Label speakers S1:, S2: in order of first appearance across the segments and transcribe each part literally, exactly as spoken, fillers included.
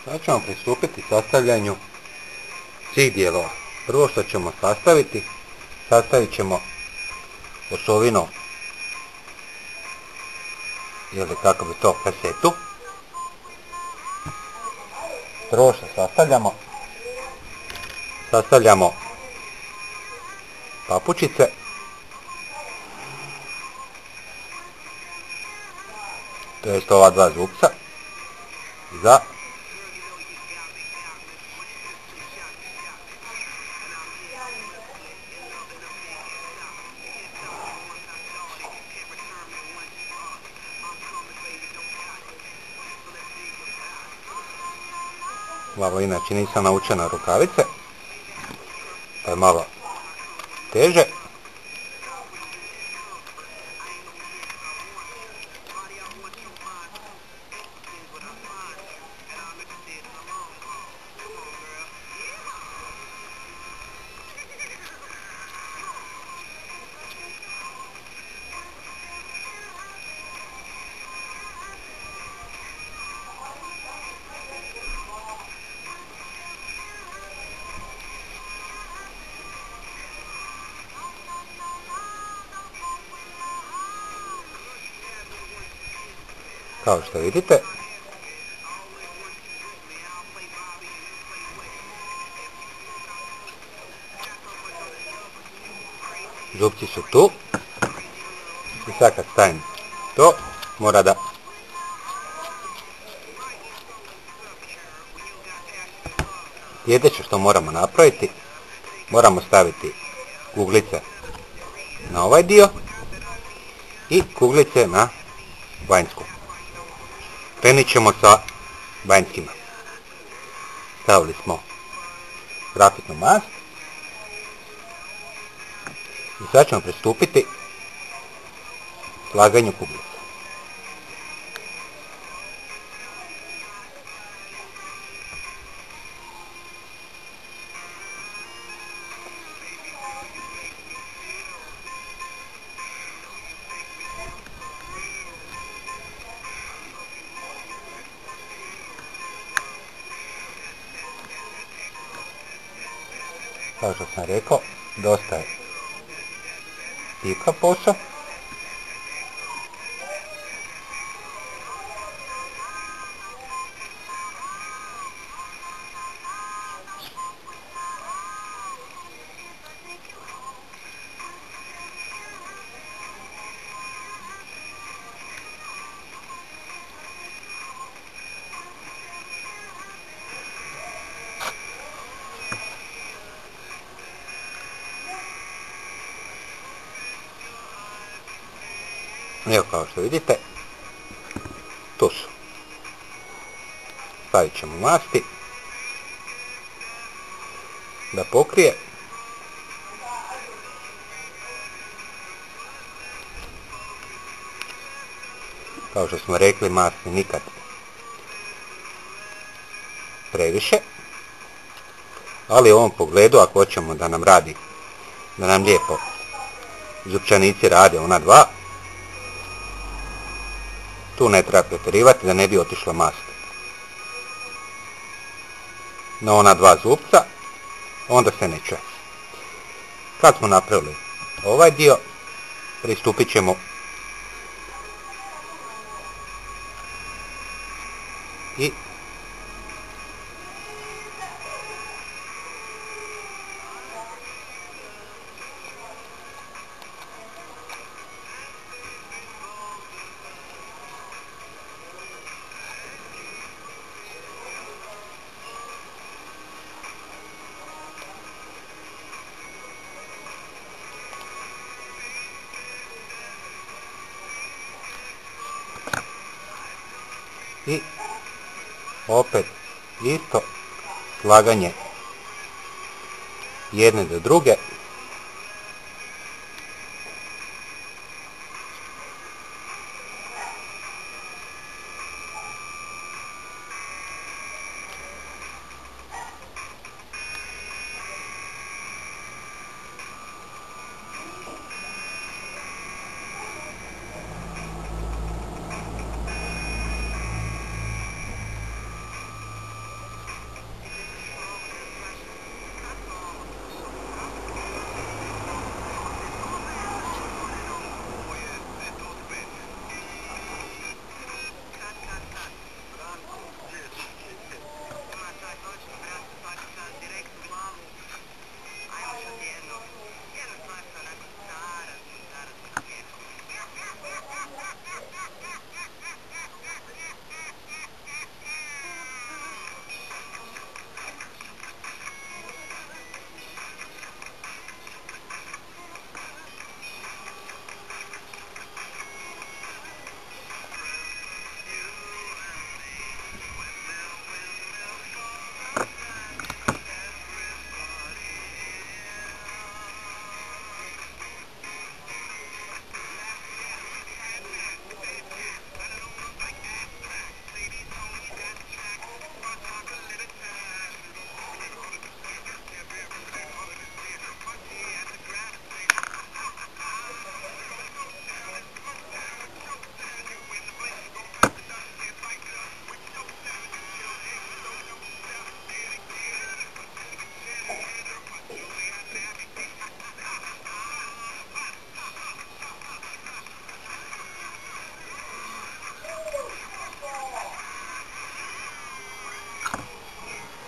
S1: Sad ćemo pristupiti sastavljanju svih dijelova. Prvo što ćemo sastaviti, sastavit ćemo osovinu, ili kako bi to, kasetu. Prvo što sastavljamo, sastavljamo papučice, to jest ova dva zupca, za malo, inače nisam naučen na rukavice, pa je malo teže. Kao što vidite, zupci su tu i sad kad stavim to, mora da sljedeće što moramo napraviti, moramo staviti kuglice na ovaj dio i kuglice na vanjsku. Krenit ćemo sa vanjskima. Stavili smo grafitnu mast i sad ćemo pristupiti slaganju kuglica. Kao što sam rekao, dosta je pika posao. Evo, kao što vidite, tu su. Stavit ćemo masti da pokrije. Kao što smo rekli, masti nikad previše, ali u ovom pogledu, ako hoćemo da nam radi, da nam lijepo zupčanici rade ona dva, tu ne treba pretjerivati da ne bi otišla mast na ona dva zupca, onda se ne čuje. Kad smo napravili ovaj dio, pristupit ćemo i i opet isto slaganje jedne do druge.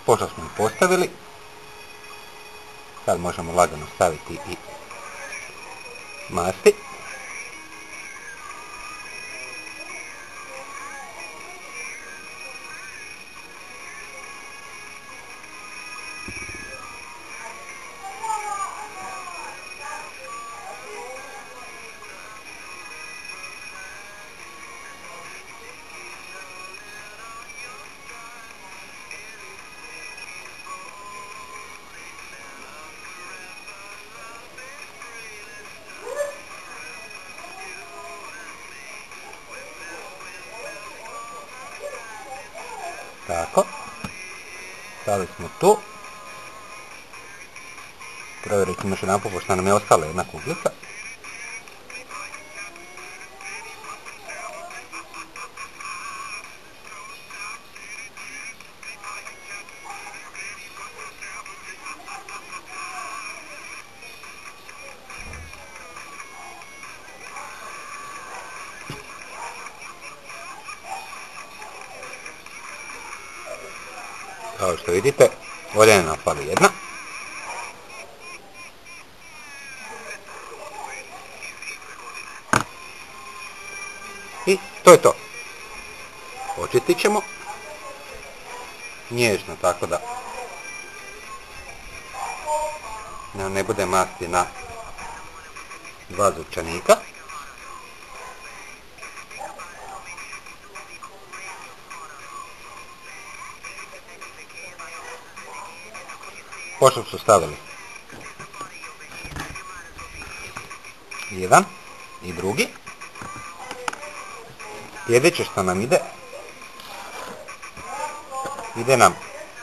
S1: Pošto smo ih postavili, sad možemo lagano staviti i masti. Tako, stavili smo tu. Provjerit ćemo još jedan put, pošto nam je ostala jedna kuglica. Kao što vidite, ovdje nam fali jedna. I to je to. Očistit ćemo. Nježno, tako da nam ne bude masti na dva zupčanika. Pošto su stavili jedan i drugi, sljedeće što nam ide, ide nam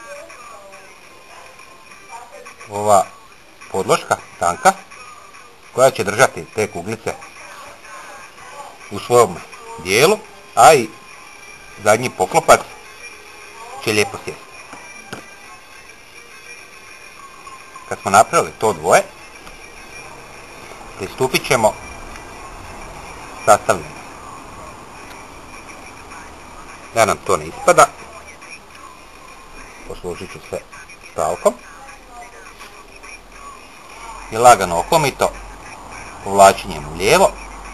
S1: ova podloška tanka koja će držati te kuglice u svom dijelu, a i zadnji poklopac će lijepo sjesti. Kad smo napravili to dvoje, pristupit ćemo sastavljanju. Da nam to ne ispada, poslužit ću se stavkom i lagano okomito povlačenjem u lijevo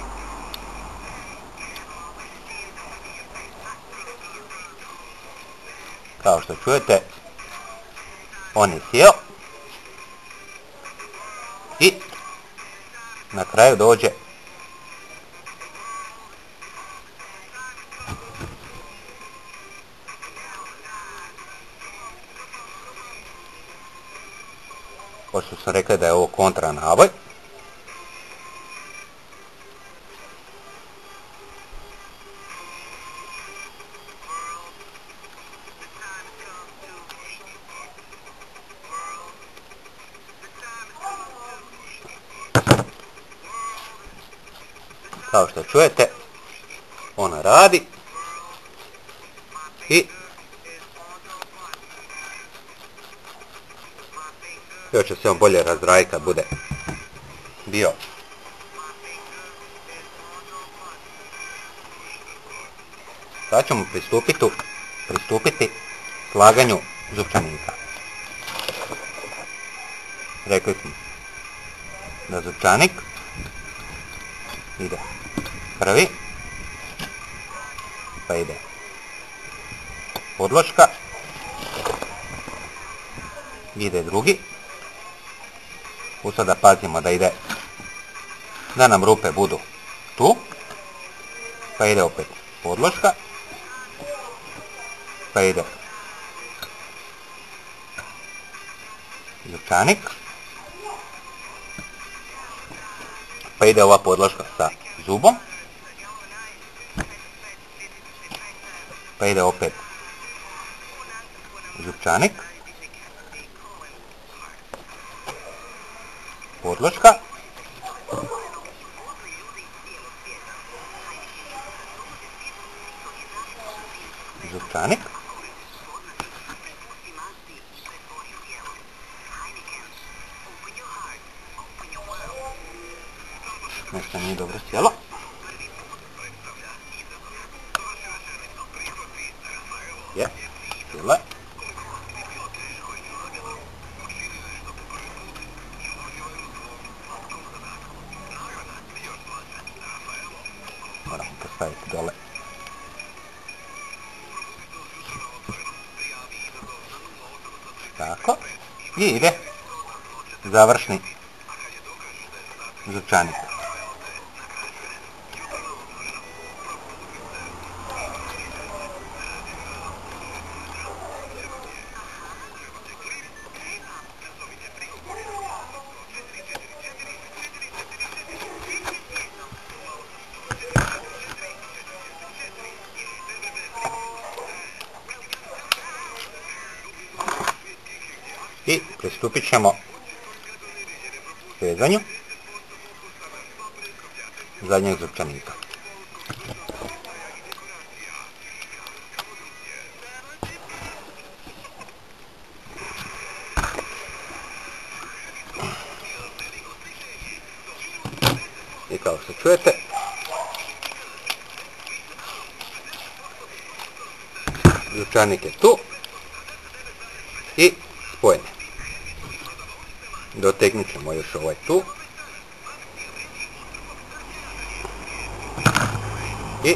S1: kao što čujete, on je sjeo i na kraju dođe pošto sam rekao da je ovo kontra navoj, kao što čujete, ona radi i još će se on bolje razraditi kad bude bio. Sad ćemo pristupiti, pristupiti slaganju zupčanika. Rekli smo da zupčanik ide prvi, pa ide podloška, ide drugi. U sada pazimo da ide, da nam rupe budu tu, pa ide opet podloška, pa ide zupčanik, pa ide ova podloška sa zubom, pa ide opet zupčanik, podloška, zupčanik, nešto nije dobro sjelo. Je, sjelo je. I ide završni zupčanik. I pristupit ćemo vezanju zadnjeg zupčanika. I kao što čujete, zupčanik je tu i spojen. Dotegnut ćemo još ovaj tu i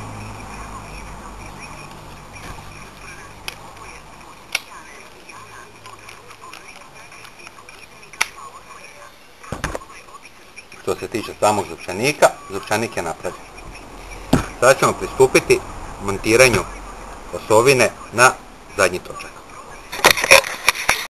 S1: što se tiče samog zupčanika, zupčanik je napravljen. Sada ćemo pristupiti montiranju osovine na zadnji točak.